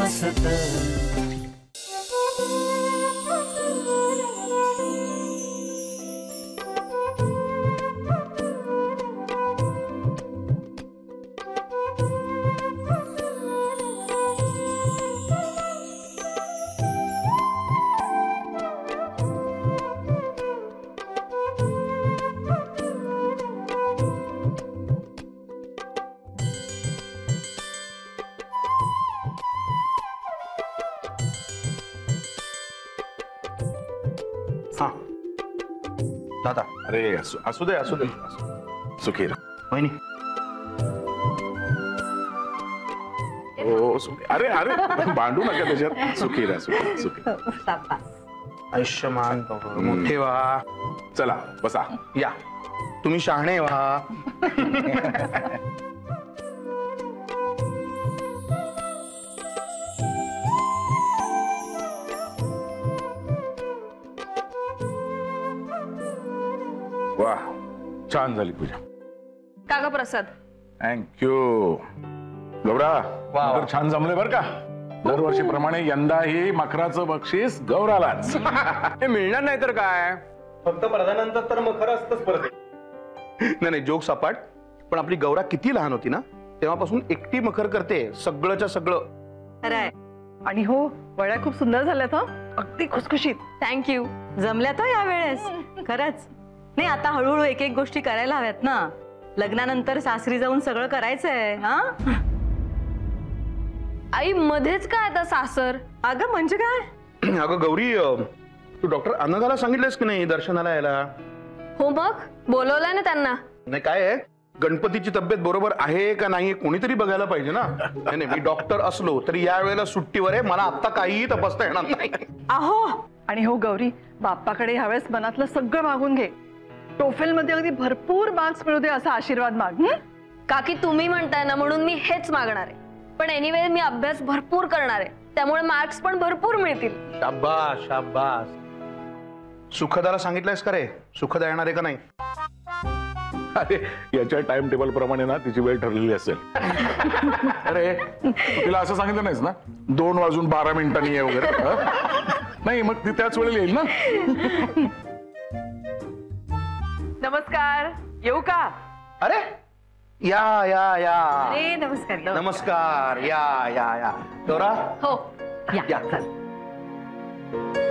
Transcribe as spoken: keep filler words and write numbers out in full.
मस्त. हाँ दादा. अरे असू असू दे असू दे सुखी रहा. वहिनी. ओ सुखी. अरे अरे भांडू नका त्याच्यात. सुखी रहा सुखी सुखी. आयुष्यमान भव मोठे व्हा. चला बसा. या तुम्ही शहाणे व्हा. वाह छान झाली पूजा. का ग प्रसाद? थँक्यू गौरा. मकर छान जमले बर का. दरवर्षीप्रमाणे यंदाही मकराचं बक्षीस गौरालाच. हे मिळणार नाही तर काय. फक्त प्रधानांतर तर मकर असतच परत. नाही नाही जोक सपाट. पण आपली गौरा किती लहान होती ना तेव्हापासून एकटी मकर करते सगळंच्या सगळं. खरंय. आणि हो वळ्या खूप सुंदर झाल्यात. अगदी खुसखुशीत. थँक्यू. जमल्या तर या वेळेस खरंच. नाही आता हळूहळू एक एक गोष्टी करायला हव्यात ना. लग्नानंतर सासरी जाऊन सगळं करायचंय. हा आई मध्येच काय आता सासर? अगं म्हणजे काय? अगं गौरी तू डॉक्टर अनघाला सांगितलंस की नाही दर्शनाला यायला? हो मग बोलवलंय ना त्यांना. नाही काय आहे गणपतीची तब्येत बरोबर आहे का नाही कोणीतरी बघायला पाहिजे ना. नाही नाही मी डॉक्टर असलो तरी या वेळेला सुट्टीवर आहे. मला आता काहीही तपासता येणार नाही. अहो आणि हो गौरी बाप्पाकडे ह्यावेळेस मनातलं सगळं मागून घे. टोफेल मध्ये अगदी भरपूर मार्क्स मिळू दे असा आशीर्वाद माग. काकी तुम्ही म्हणताय ना म्हणून मी हेच मागणार आहे. पण एनिवे मी अभ्यास भरपूर करणार आहे त्यामुळे मार्क्स पण भरपूर मिळतील. शाबास शाबास. सुखदाला सांगितलंयस का रे? सुखदा येणार आहे का नाही? अरे याच्या टाइम टेबल प्रमाणे ना तिची वेळ ठरलेली असेल. अरे तिला असं सांगितलं नाहीस ना दोन वाजून बारा मिनिटांनी ये वगैरे. नाही मग ती त्याच वेळेला येईल ना. नमस्कार. येऊ का? अरे या या या. अरे नमस्कार. नमस्कार. या या या. गौरा हो या. चल.